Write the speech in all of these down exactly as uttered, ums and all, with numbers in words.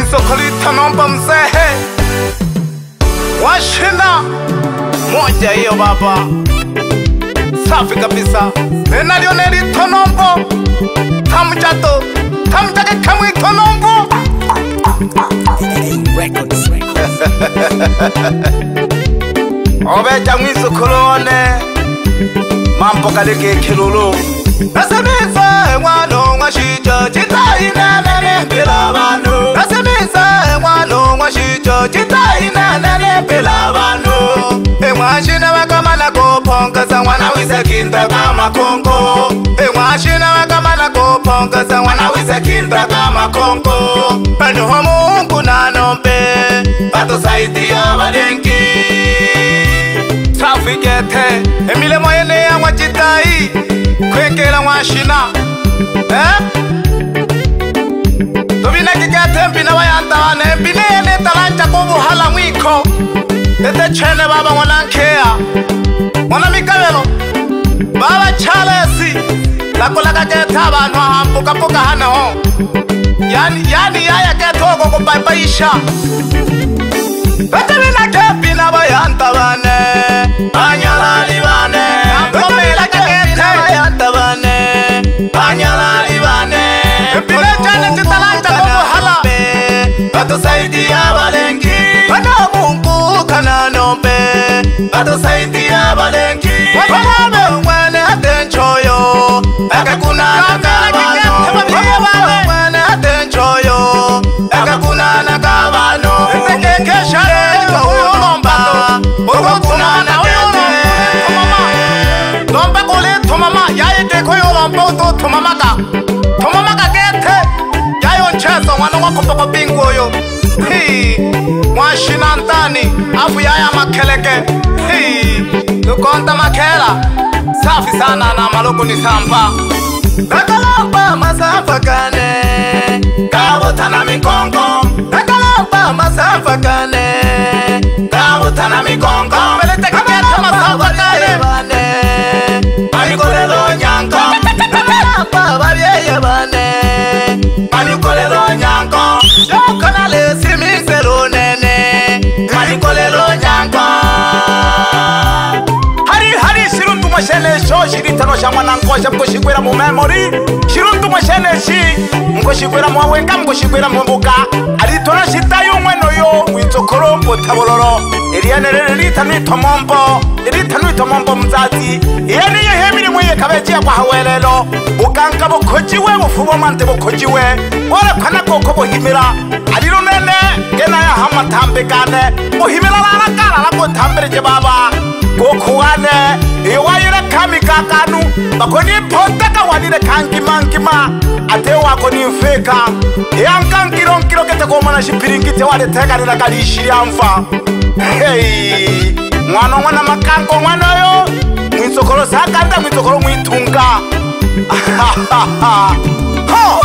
Mwisokolita nomba mzehe washina moja hiyo baba, safi kabisa. Nena Lionel Tonombo tamjato tamjake kamwi Tonombo obe jamwi sokolone mambo kaleke kilulu Nasemiza mwano mwashija chitaina nene pila banu Nasemiza mwano mwashija chitaina nene pila banu E mwashina wakamana kuponga za wana wise kinta kama kongo E mwashina wakamana kuponga za wana wise kinta kama kongo Panu homungu na nombe Pato saiti ya wadenki Trafikete Emile moyene ya wachitai Kwekela washina Eh Tobina kikate mpina wayantawane Mpine ene talanja kubu hala mwiko Tete chene baba wanankea Wana mikavelo Baba chalesi Lako laka keta abantu hampuka puka hana ho Yani yani yaya ketoko kubaibaisha Tete bina kepina wayantawane Anyalali wane Tobina keketa wayantawane Anyalali wane Mpine chene chitalanja kubu hala Bato saidi ya walengi Wana mungu kana nombe Bato saidi ya walengi Wana mwane atenchoyo Eka kuna nakabano Wana mwane atenchoyo Eka kuna nakabano Eke kesha eka ulomba Oko kuna nakete Lomba kule tumama Yae teko yolomba uto tumamaka Tumamaka kete Yae onchezo wana wako poko bingu oyo Hii Mwashina ntani Afu yaya makeleke Hii Lukonta makela Safi sana na maloko ni sampa Nakalamba masafa kane Kabutana mikongo Nakalamba masafa kane Kabutana mikongo Melete kikete masafa kane Manikolelo nyanko Nakalamba babyeye bane Manikolelo nyanko Shokona lesi mixelo nene Manikolelo nyanko Hari hari shiruntu mashene sho shiritano shamwana nkosha mkoshikwera mu memory Shiruntu mashene shi mkoshikwera mu wenga mkoshikwera mu mbuka Aritona shitayo mweno yo Mwitokoro mbotaboloro Eliane lelita nuitomombo Elita nuitomombo mzazi Ieni yehemiri mwenye kabejia kwa hawelelo Ukanka bokojiwe ufubo mante bokojiwe Wale kana koko bohimira Aliro nene Gena ya hama tambe kane Bohimira lana kala lako tambere je baba Koko wane Iwayire kami kakanu Bakoni potaka wanire kanki mankima Ate wako ni mfeka Iankan kiro kiro kete kumana shipiringite wale teka nina kalishi ya mfa Hey Mwano mwana makanko mwana yo Mwisokolo sakanda mwisokolo mwitunga Ha ha ha Ho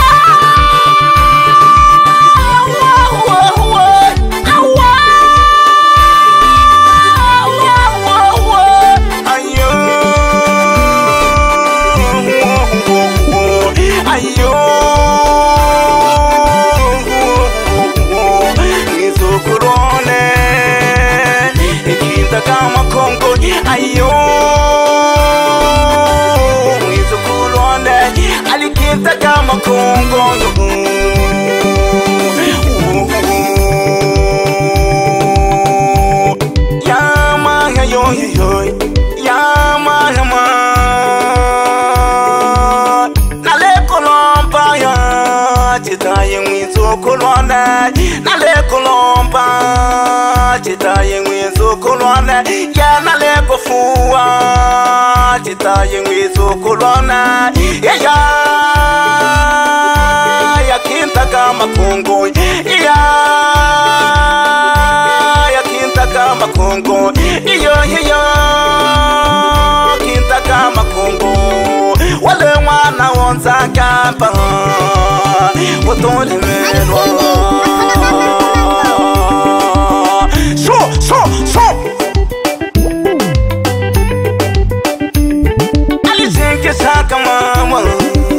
Ayo, mwizukulone alikinta kama Kongo. Yama yo yo, yama yama. Nale kolomba ya, chitaye mwizukulone. Nale kolomba, chitaye mwizukulone. Ya nale kofuwa, chitaye mwizukulone. Ya ya, ya kinta kama Kongo. Ya, ya kinta kama Kongo. Iyo iyo, kinta kama Kongo. Wale wana wonza kapa, wotole menwa. So so so. Alizinke saka mama.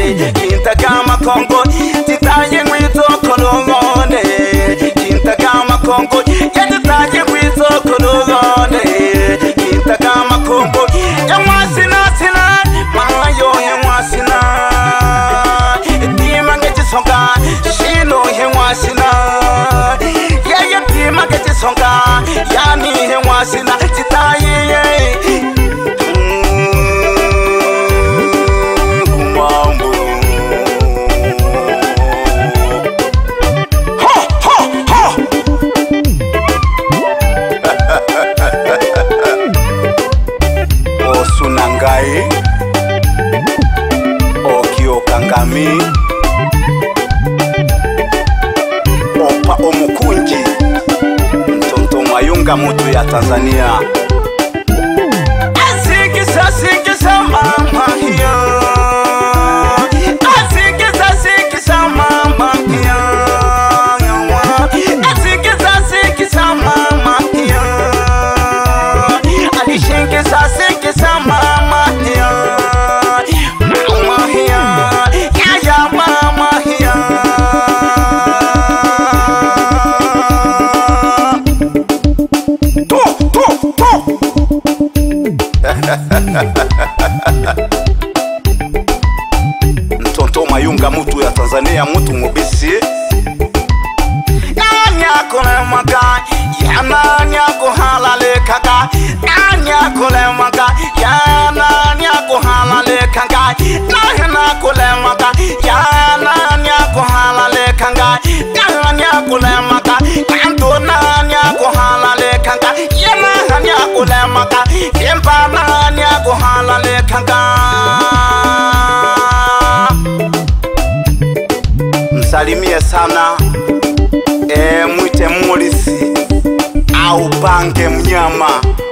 Kintagama Kongo titaye ngwizo kolongone Kintagama Kongo yatitaye ngwizo kolongone Kintagama Kongo ya mwasina sina mayo ya mwasina Dima ngechisonga shino ya mwasina Ya ya dima ngechisonga yani ya mwasina titaye Osunangai Okio Kangami Opa Omukunji Mtonto Mayunga mutu ya Tanzania Asikisa sikisa mama hiyo Asikisa sikisa mama hiyo Asikisa sikisa mama hiyo Alishikisa sikisa mama hiyo Mama hiyo Ya ya mama hiyo To to to Mtonto Mayunga mutu ya Tanzania mutu mubisi Nanyako lemaka Ya nanyako halale kaka Nanyako lemaka Ya nanyako halale kaka Nanyako lemaka Ya nanyako halale kaka Nanyako lemaka Kanto nanyako halale kaka Ya nanyako lemaka Kempa nanyako halale kaka Msalimie sana E mwite Morisi au Bange Mnyama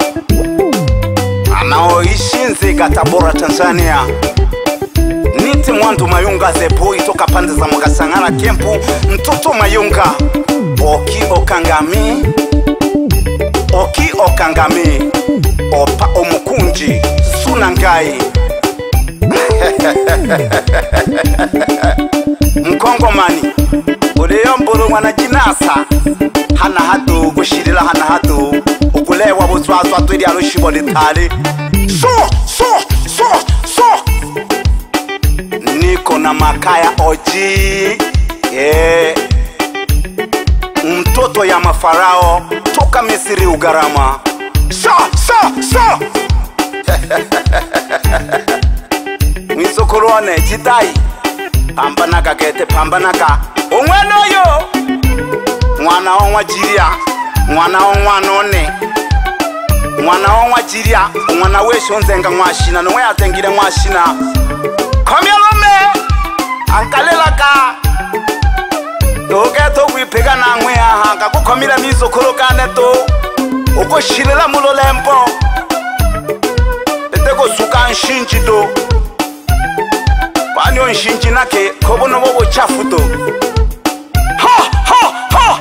anaoishi Nzega, Tabora, Tanzania. Niti Mwandu Mayunga Zepoi toka pande za Mukasangana Kempu. Mtoto Mayunga Oki Okangami Oki Okangami Opa Omukunji Sunangai Mkongomani Uleyombolo mwana jinasa Hana hatu gushirila hana hatu Ukulewa buzwazwa twiri arushibo litali So so so so Niko na makaya oji yeah. Mtoto ya mafarao toka Misiri Ugarama So so so Mwizokorone jitai Pambanaka kete pambanaka Omwana yo Mwana onwa jiria Mwana onwa none Mwana onwa jiria Mwana wesho nzenga mwashina Nwe atengire mwashina Komyalome Ankalelaka Toge to wipega na ngwe aha Kakukomila miso kolokane to Uko shilela mulo lempo Leteko suka nshinji do Panyo nshinji nake Kobono bobo chafu do Ha ha ha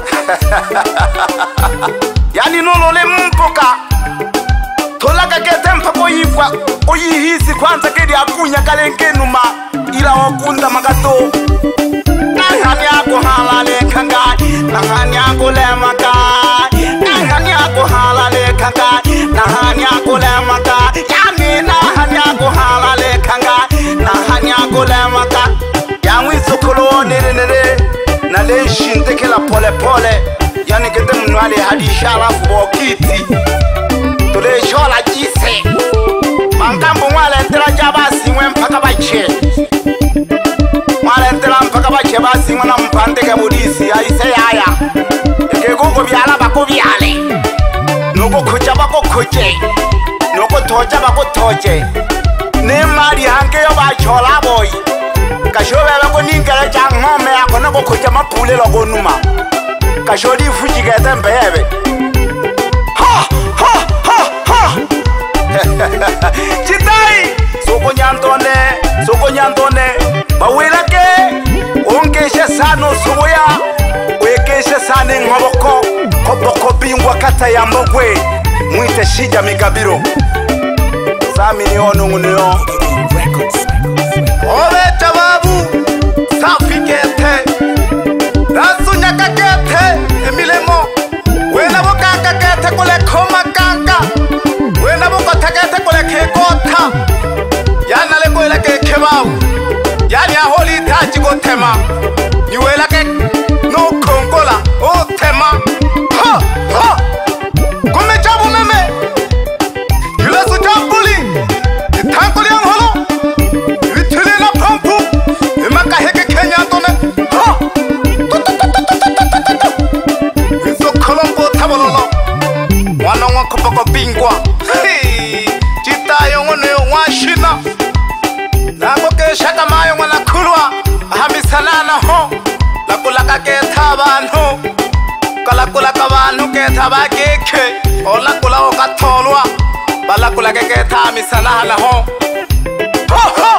Yani nolole mpoka Tolaka kete mpako yifwa Oyihisi kwanza kedi akunya kalenkenuma Ila wakunda magato Nangani ako halale kangai Nangani ako lemaka Nangani ako halale kangai Nangani ako lemaka Yani nangani ako halale kangai Nangani ako lemaka Yangwi sokolo nere nere Nale shinte la pole pole Yani kete mnuale hadi sharafu bokiti Tule shola jise Mangambo mwale entera jabasi mwe mpaka bache Mwale entera mpaka bache basi mwana mpande kabudisi Aise yaya Eke gugu biala bako biale Nuko kucha bako kuche Nuko toja bako toje Nemari hanke yo bachola boy Kashobe bako ninkele changome Ako nako kucha mapule logo numa Kashodi fuji gete mbebe Ha ha ha ha Chitai Soko nyantone Soko nyantone Bawilake Unkeshe sano suya Wekeshe sane ngoboko Koboko bingwa kata ya mbogwe Mwite shija migabiro Sami ni onu ngunio Obecha taji go tema niwela ke no kongola o tema ha ha kome chabu meme yule su chambuli itankuli yang holo itile na pampu imaka heke Kenya tone ha iso kolombo tabololo wana wakopako bingwa chita yongone washina nango ke shaka mayo ngwana khulwa hamisanana ho lakulaka ke thabantu kalakula ka bantu ke thaba keke ola kula o ka tholwa balakula ke ke thamisanana ho ho ho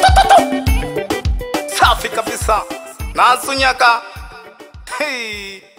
safi kabisa nasunyaka hey